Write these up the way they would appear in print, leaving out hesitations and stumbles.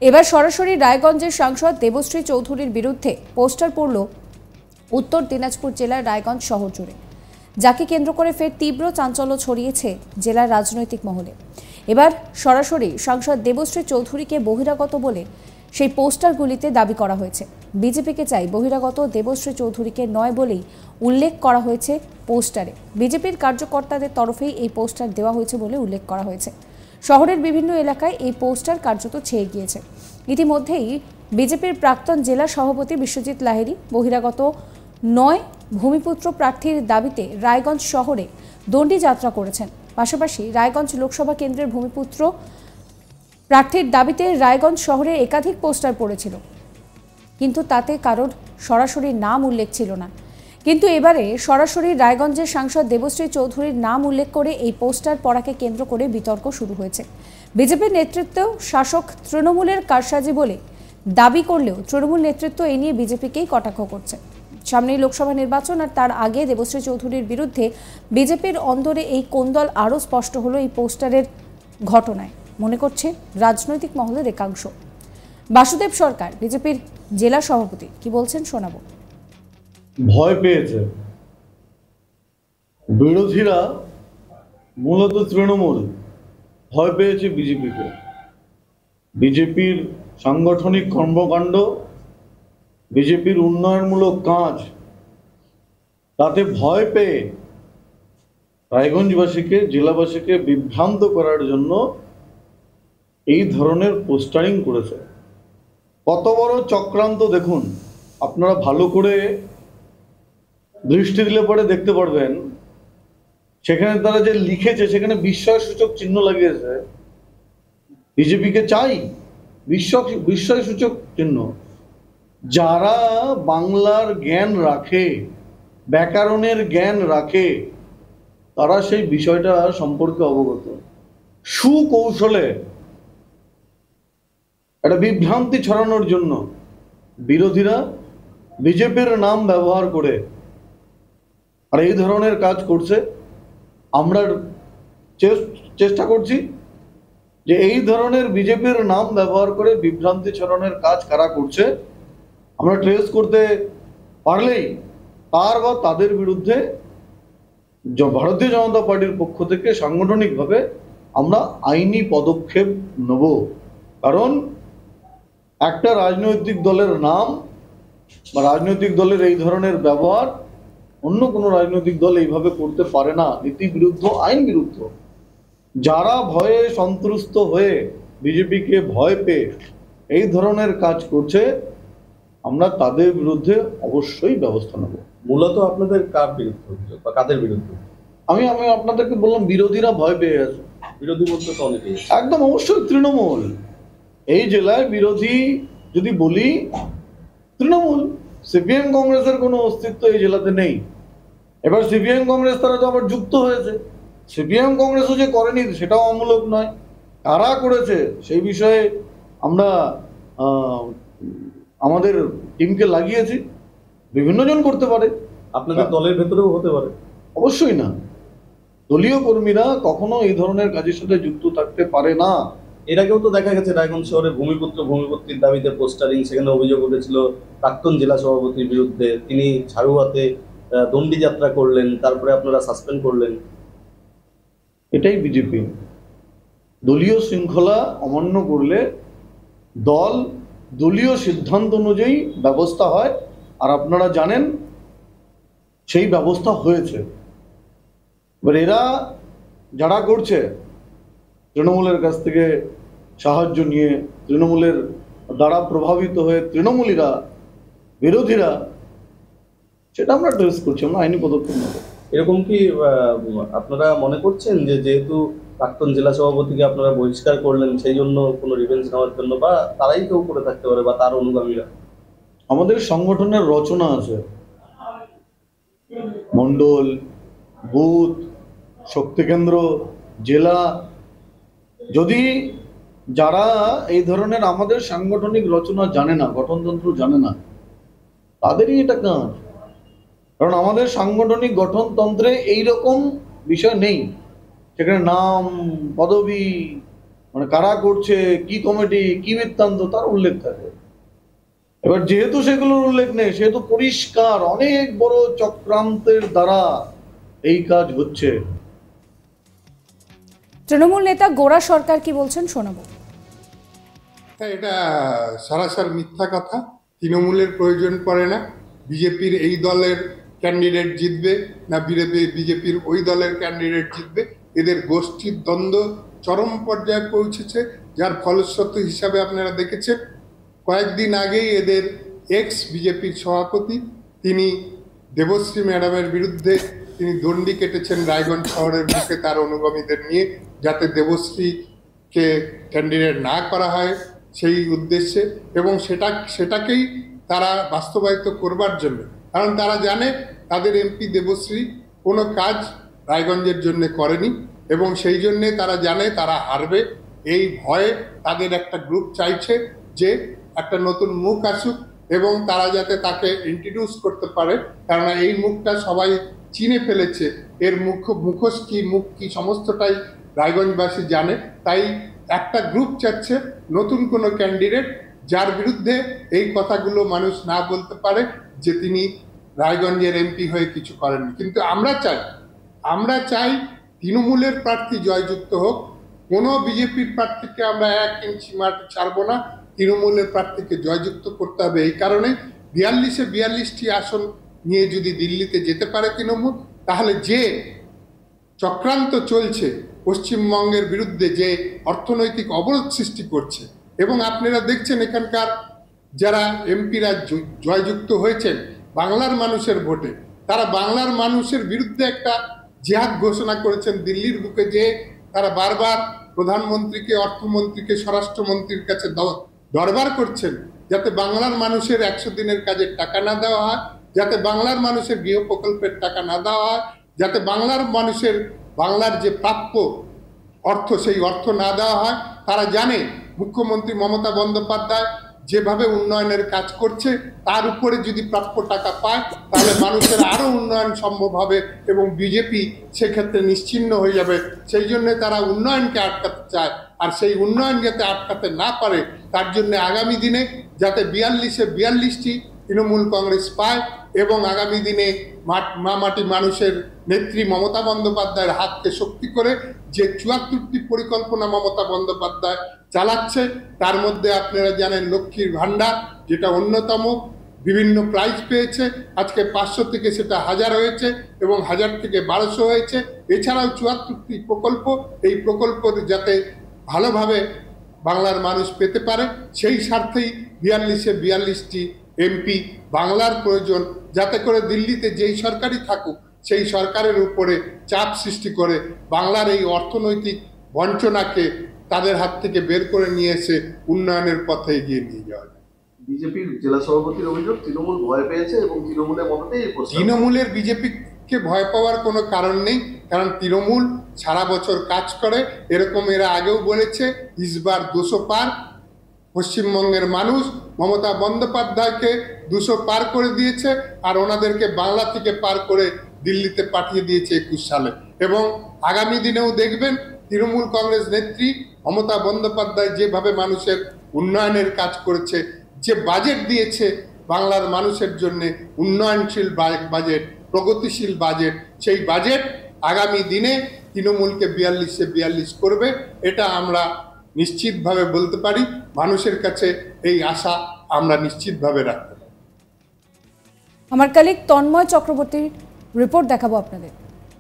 এবার সরাসরি রায়গঞ্জের সাংসদ দেবশ্রী চৌধুরীর বিরুদ্ধে পোস্টার পড়ল উত্তর দিনাজপুর জেলার রায়গঞ্জ শহর জুড়ে, যাকে কেন্দ্র করে ফের তীব্র চাঞ্চল্য ছড়িয়েছে জেলার রাজনৈতিক মহলে। এবার সরাসরি সাংসদ দেবশ্রী চৌধুরীকে বহিরাগত বলে সেই পোস্টারগুলিতে দাবি করা হয়েছে। বিজেপিকে চাই বহিরাগত দেবশ্রী চৌধুরীকে নয় বলেই উল্লেখ করা হয়েছে পোস্টারে। বিজেপির কার্যকর্তাদের তরফেই এই পোস্টার দেওয়া হয়েছে বলে উল্লেখ করা হয়েছে। শহরের বিভিন্ন এলাকায় এই পোস্টার কার্যত ছেয়ে গিয়েছে। ইতিমধ্যেই বিজেপির প্রাক্তন জেলা সভাপতি বিশ্বজিৎ লাহিড়ী বহিরাগত নয় ভূমিপুত্র প্রার্থীর দাবিতে রায়গঞ্জ শহরে দণ্ডি যাত্রা করেছেন। পাশাপাশি রায়গঞ্জ লোকসভা কেন্দ্রের ভূমিপুত্র প্রার্থীর দাবিতে রায়গঞ্জ শহরে একাধিক পোস্টার পড়েছিল, কিন্তু তাতে কারোর সরাসরি নাম উল্লেখ ছিল না। কিন্তু এবারে সরাসরি রায়গঞ্জের সাংসদ দেবশ্রী চৌধুরীর নাম উল্লেখ করে এই পোস্টার পড়াকে কেন্দ্র করে বিতর্ক শুরু হয়েছে। বিজেপির নেতৃত্ব শাসক তৃণমূলের কারসাজি বলে দাবি করলেও তৃণমূল নেতৃত্ব এ নিয়ে বিজেপিকেই কটাক্ষ করছে। সামনেই লোকসভা নির্বাচন, আর তার আগে দেবশ্রী চৌধুরীর বিরুদ্ধে বিজেপির অন্দরে এই কোন্দল আরও স্পষ্ট হলো এই পোস্টারের ঘটনায়, মনে করছে রাজনৈতিক মহলের একাংশ। বাসুদেব সরকার বিজেপির জেলা সভাপতি কি বলছেন শোনাবো। ভয় পেয়েছে বিরোধীরা, মূলত তৃণমূল ভয় পেয়েছে বিজেপিকে। বিজেপির সাংগঠনিক কর্মকাণ্ড, বিজেপির উন্নয়নমূলক কাজ, তাতে ভয় পেয়ে রায়গঞ্জবাসীকে, জেলাবাসীকে বিভ্রান্ত করার জন্য এই ধরনের পোস্টারিং করেছে। কত বড় চক্রান্ত দেখুন, আপনারা ভালো করে দৃষ্টি দিলে পরে দেখতে পারবেন। সেখানে তারা যে লিখেছে, সেখানে বিস্ময়সূচক চিহ্ন লাগিয়েছে। বিজেপিকে চাই বিস্ময়সূচক চিহ্ন। যারা বাংলার জ্ঞান রাখে, ব্যাকরণের জ্ঞান রাখে, তারা সেই বিষয়টা সম্পর্কে অবগত। সুকৌশলে একটা বিভ্রান্তি ছড়ানোর জন্য বিরোধীরা বিজেপির নাম ব্যবহার করে আর এই ধরনের কাজ করছে। আমরা চেষ্টা করছি যে এই ধরনের বিজেপির নাম ব্যবহার করে বিভ্রান্তি ছড়ানোর কাজ কারা করছে আমরা ট্রেস করতে পারলেই তার বা তাদের বিরুদ্ধে ভারতীয় জনতা পার্টির পক্ষ থেকে সাংগঠনিকভাবে আমরা আইনি পদক্ষেপ নেব। কারণ একটা রাজনৈতিক দলের নাম বা রাজনৈতিক দলের এই ধরনের ব্যবহার অন্য কোনো রাজনৈতিক দল এইভাবে করতে পারে না। নীতি বিরুদ্ধ, আইন বিরুদ্ধ। যারা ভয়ে সন্ত্রস্ত হয়ে বিজেপিকে ভয় পেয়ে এই ধরনের কাজ করছে, আমরা তাদের বিরুদ্ধে অবশ্যই ব্যবস্থা নেব। মূলত আপনাদের কার বিরুদ্ধে বা কাদের বিরুদ্ধে? আমি আপনাদেরকে বললাম, বিরোধীরা ভয় পেয়ে গেছে। বিরোধী বলতে তো অনেকেই, একদম অবশ্যই তৃণমূল। এই জেলায় বিরোধী যদি বলি, তৃণমূল। সিপিএম কংগ্রেসের কোনো অস্তিত্ব এই জেলাতে নেই। এবার সিপিএম কংগ্রেস তারা তো আবার যুক্ত হয়েছে। সিপিএম কংগ্রেসও যে করেনি সেটাও অমূলক নয়। কারা করেছে সেই বিষয়ে আমরা আমাদের টিমকে লাগিয়েছি। বিভিন্ন জন করতে পারে, আপনাদের দলের ভেতরেও হতে পারে। অবশ্যই না, দলীয় কর্মীরা কখনো এই ধরনের কাজের সাথে যুক্ত থাকতে পারে না। এর আগেও তো দেখা গেছে রায়গঞ্জ শহরে ভূমিপুত্রের দাবিতে পোস্টারিং, সেখানে অভিযোগ উঠেছিল প্রাক্তন জেলা সভাপতির বিরুদ্ধে। তিনি ঝাড়ু হাতে দণ্ডি যাত্রা করলেন, তারপরে আপনারা সাসপেন্ড করলেন। এটাই বিজেপি। দলীয় শৃঙ্খলা অমান্য করলে দলীয় সিদ্ধান্ত অনুযায়ী ব্যবস্থা হয়, আর আপনারা জানেন সেই ব্যবস্থা হয়েছে। এবার এরা যারা করছে, তৃণমূলের কাছ থেকে সাহায্য নিয়ে, তৃণমূলের দ্বারা প্রভাবিত হয়ে তৃণমূলীরা, বিরোধীরা, সেটা আমরা ট্রেস করছি, আমরা আইনি পদক্ষেপ নেব। এরকম কি আপনারা মনে করছেন যে যেহেতু প্রাক্তন জেলা সভাপতিকে আপনারা বহিষ্কার করলেন, সেই জন্য কোনো রিভেঞ্জ নেওয়ার জন্য, বা তারাই কেউ করে থাকতে পারে বা তার অনুগামীরা? আমাদের সংগঠনের রচনা আছে, মণ্ডল, বুথ, শক্তিকেন্দ্র, জেলা। যদি যারা এই ধরনের আমাদের সাংগঠনিক রচনা জানে না, গঠনতন্ত্র জানে না, তাদেরই এটা কাজ। কারণ আমাদের সাংগঠনিক গঠনতন্ত্রে এইরকম বিষয় নেই। সেখানে নাম, পদবি, মানে কারা করছে, কি কমিটি, কি বৃত্তান্ত, তার উল্লেখ থাকে। এবার যেহেতু সেগুলোর উল্লেখ নেই, সেহেতু পরিষ্কার অনেক বড় চক্রান্তের দ্বারা এই কাজ হচ্ছে। তৃণমূল নেতা গোরা সরকার কি বলছেন শোনাবো। এটা সরাসর মিথ্যা কথা। তৃণমূলের প্রয়োজন পড়ে না। বিজেপির এই দলের ক্যান্ডিডেট জিতবে না বিজেপির ওই দলের ক্যান্ডিডেট জিতবে, এদের গোষ্ঠীর দ্বন্দ্ব চরম পর্যায়ে পৌঁছেছে, যার ফলশ্রুতি হিসাবে আপনারা দেখেছেন কয়েকদিন আগেই এদের এক্স বিজেপির সভাপতি তিনি দেবশ্রী ম্যাডামের বিরুদ্ধে তিনি দণ্ডি কেটেছেন রায়গঞ্জ শহরের বুকে তার অনুগামীদের নিয়ে, যাতে দেবশ্রীকে ক্যান্ডিডেট না করা হয় সেই উদ্দেশ্যে, এবং সেটাকেই তারা বাস্তবায়িত করবার জন্য। কারণ তারা জানে তাদের এমপি দেবশ্রী কোনো কাজ রায়গঞ্জের জন্য করেনি, এবং সেই জন্যে তারা জানে তারা হারবে। এই ভয়ে তাদের একটা গ্রুপ চাইছে যে একটা নতুন মুখ আসুক এবং তারা যাতে তাকে ইন্ট্রোডিউস করতে পারে, কারণ এই মুখটা সবাই চিনে ফেলেছে, এর মুখোশ কি, মুখ কি, সমস্তটাই রায়গঞ্জবাসী জানে। তাই একটা গ্রুপ চাচ্ছে নতুন কোনো ক্যান্ডিডেট যার বিরুদ্ধে এই কথাগুলো মানুষ না বলতে পারে যে তিনি রায়গঞ্জের এমপি হয়ে কিছু করেননি। কিন্তু আমরা চাই তৃণমূলের প্রার্থী জয়যুক্ত হোক। কোনো বিজেপির প্রার্থীকে আমরা 1 ইঞ্চি মাটি ছাড়বো না, তৃণমূলের প্রার্থীকে জয়যুক্ত করতে হবে। এই কারণে 42টি আসন নিয়ে যদি দিল্লিতে যেতে পারে তৃণমূল, তাহলে যে চক্রান্ত চলছে পশ্চিমবঙ্গের বিরুদ্ধে, যে অর্থনৈতিক অবরোধ সৃষ্টি করছে, এবং আপনারা দেখছেন এখানকার যারা এমপিরা জয়যুক্ত হয়েছেন বাংলার মানুষের ভোটে, তারা বাংলার মানুষের বিরুদ্ধে একটা জিহাদ ঘোষণা করেছেন দিল্লির বুকে, যে তারা বারবার প্রধানমন্ত্রীকে, অর্থমন্ত্রীকে, স্বরাষ্ট্রমন্ত্রীর কাছে দরবার করছেন যাতে বাংলার মানুষের 100 দিনের কাজের টাকা না দেওয়া হয়, যাতে বাংলার মানুষের গৃহ প্রকল্পের টাকা না দেওয়া হয়, যাতে বাংলার মানুষের বাংলার যে প্রাপ্য অর্থ সেই অর্থ না দেওয়া হয়। তারা জানে মুখ্যমন্ত্রী মমতা বন্দ্যোপাধ্যায় যেভাবে উন্নয়নের কাজ করছে তার উপরে যদি প্রাপ্য টাকা পায় তাহলে মানুষের আরো উন্নয়ন সম্ভব হবে এবং বিজেপি সেক্ষেত্রে নিশ্চিহ্ন হয়ে যাবে। সেই জন্য তারা উন্নয়নকে আটকাতে চায়, আর সেই উন্নয়ন যাতে আটকাতে না পারে তার জন্য আগামী দিনে যাতে 42টি তৃণমূল কংগ্রেস পায়, এবং আগামী দিনে মাটি মানুষের নেত্রী মমতা বন্দ্যোপাধ্যায়ের হাতকে শক্তি করে যে 74টি পরিকল্পনা মমতা বন্দ্যোপাধ্যায় চালাচ্ছে, তার মধ্যে আপনারা জানেন লক্ষ্মীর ভান্ডার যেটা অন্যতম, বিভিন্ন প্রাইজ পেয়েছে, আজকে 500 থেকে সেটা 1000 হয়েছে এবং 1000 থেকে 1200 হয়েছে। এছাড়াও 74টি প্রকল্প, এই প্রকল্প যাতে ভালোভাবে বাংলার মানুষ পেতে পারে সেই স্বার্থেই 42টি এমপি বাংলার প্রয়োজন, যাতে করে দিল্লিতে যেই সরকারই থাকুক সেই সরকারের উপরে চাপ সৃষ্টি করে বাংলার এই অর্থনৈতিক বঞ্চনাকে তাদের হাত থেকে বের করে নিয়ে এসে উন্নয়নের পথে এগিয়ে নিয়ে যাওয়া যায়। বিজেপির জেলা সভাপতির অভিযোগ তৃণমূল ভয় পেয়েছে এবং তৃণমূলের মতেই তৃণমূলের বিজেপিকে ভয় পাওয়ার কোনো কারণ নেই, কারণ তৃণমূল সারা বছর কাজ করে, এরকম এরা আগেও বলেছে। ইসবার 200 পার, পশ্চিমবঙ্গের মানুষ মমতা বন্দ্যোপাধ্যায়কে 200 পার করে দিয়েছে, আর ওনাদেরকে বাংলা থেকে পার করে দিল্লিতে পাঠিয়ে দিয়েছে 21 সালে। এবং আগামী দিনেও দেখবেন তৃণমূল কংগ্রেস নেত্রী মমতা বন্দ্যোপাধ্যায় যেভাবে মানুষের উন্নয়নের কাজ করেছে, যে বাজেট দিয়েছে বাংলার মানুষের জন্য, উন্নয়নশীল বাজেট, প্রগতিশীল বাজেট, সেই বাজেট আগামী দিনে তৃণমূলকে 42 করবে, এটা আমরা নিশ্চিতভাবে বলতে পারি। মানুষের কাছে এই আশা আমরা নিশ্চিতভাবে রাখতে পারি। আমার কলিগ তন্ময় চক্রবর্তীর রিপোর্ট দেখাবো আপনাদের।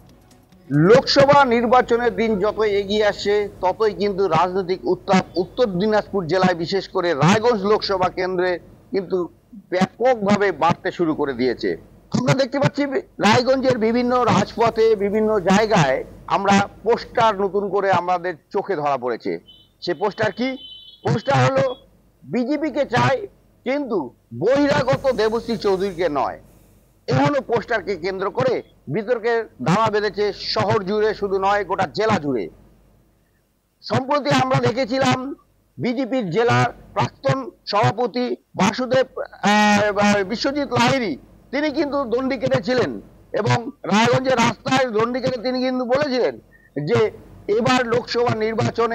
লোকসভা নির্বাচনের দিন যত এগিয়ে আসছে ততই কিন্তু রাজনৈতিক উত্তাপ উত্তর দিনাজপুর জেলায়, বিশেষ করে রায়গঞ্জ লোকসভা কেন্দ্রে কিন্তু ব্যাপকভাবে বাড়তে শুরু করে দিয়েছে। আমরা দেখতে পাচ্ছি রায়গঞ্জের বিভিন্ন রাজপথে, বিভিন্ন জায়গায় আমরা পোস্টার নতুন করে আমাদের চোখে ধরা পড়েছে। সে পোস্টার কি? পোস্টার হলো বিজেপিকে চায় কিন্তু বহিরাগত দেবশ্রী চৌধুরীকে নয়। এমনও পোস্টারকে কেন্দ্র করে বিতর্কের দানা বেঁধেছে শহর জুড়ে, শুধু নয় গোটা জেলা জুড়ে। সম্প্রতি আমরা দেখেছিলাম বিজেপির জেলার প্রাক্তন সভাপতি বাসুদেব বিশ্বজিৎ লাহিড়ী, তিনি কিন্তু দণ্ডি কেটেছিলেন এবং রায়গঞ্জের রাস্তায় দণ্ডি কেটে তিনি কিন্তু বলেছিলেন যে এবার লোকসভা নির্বাচনে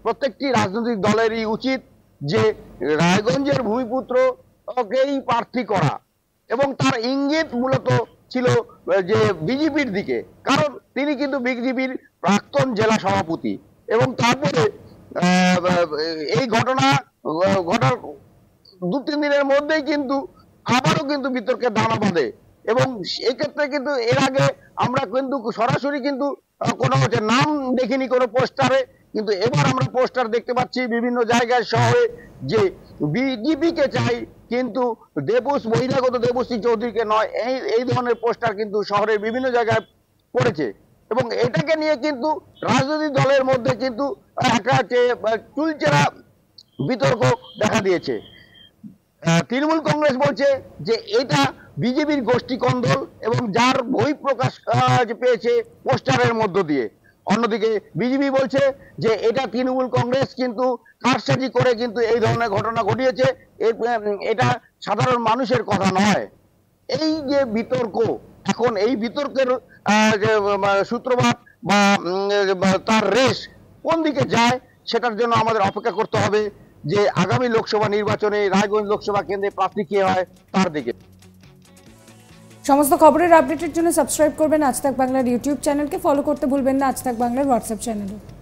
প্রত্যেকটি রাজনৈতিক দলেরই উচিত যে রায়গঞ্জের ভূমিপুত্রকেই প্রার্থী করা, এবং তার ইঙ্গিত মূলত ছিল যে বিজেপির দিকে, কারণ তিনি কিন্তু বিজেপির প্রাক্তন জেলা সভাপতি। এবং তারপরে এই ঘটার 2-3 দিনের মধ্যেই কিন্তু আবারও কিন্তু বিতর্কের দানা বাঁধে। এবং এক্ষেত্রে কিন্তু এর আগে আমরা কিন্তু সরাসরি কিন্তু কোনো নাম দেখিনি কোনো পোস্টারে, কিন্তু এবার আমরা পোস্টার দেখতে পাচ্ছি বিভিন্ন জায়গায় শহরে যে বিজেপিকে চাই কিন্তু বহিরাগত দেবশ্রী চৌধুরীকে নয়, এই ধরনের পোস্টার কিন্তু শহরের বিভিন্ন জায়গায় পড়েছে। এবং এটাকে নিয়ে কিন্তু রাজনৈতিক দলের মধ্যে কিন্তু একটা চুলচেরা বিতর্ক দেখা দিয়েছে। তৃণমূল কংগ্রেস বলছে যে এটা বিজেপির গোষ্ঠী কন্দল এবং যার বহিঃপ্রকাশ পেয়েছে পোস্টারের মধ্য দিয়ে। অন্যদিকে বিজেপি বলছে যে এটা তৃণমূল কংগ্রেস কিন্তু কারসাজি করে কিন্তু এই ধরনের ঘটনা ঘটিয়েছে, এটা সাধারণ মানুষের কথা নয়। এই যে বিতর্ক, এখন এই বিতর্কের সূত্রপাত বা তার রেশ কোন দিকে যায় সেটার জন্য আমাদের অপেক্ষা করতে হবে যে আগামী লোকসভা নির্বাচনে রায়গঞ্জ লোকসভা কেন্দ্রে প্রার্থী কে হয় তার দিকে। সমস্ত খবরের আপডেটের জন্য সাবস্ক্রাইব করবেন আজ তাক বাংলার ইউটিউব চ্যানেলকে, ফলো করতে ভুলবেন না আজ তাক বাংলার হোয়াটসঅ্যাপ চ্যানেলে।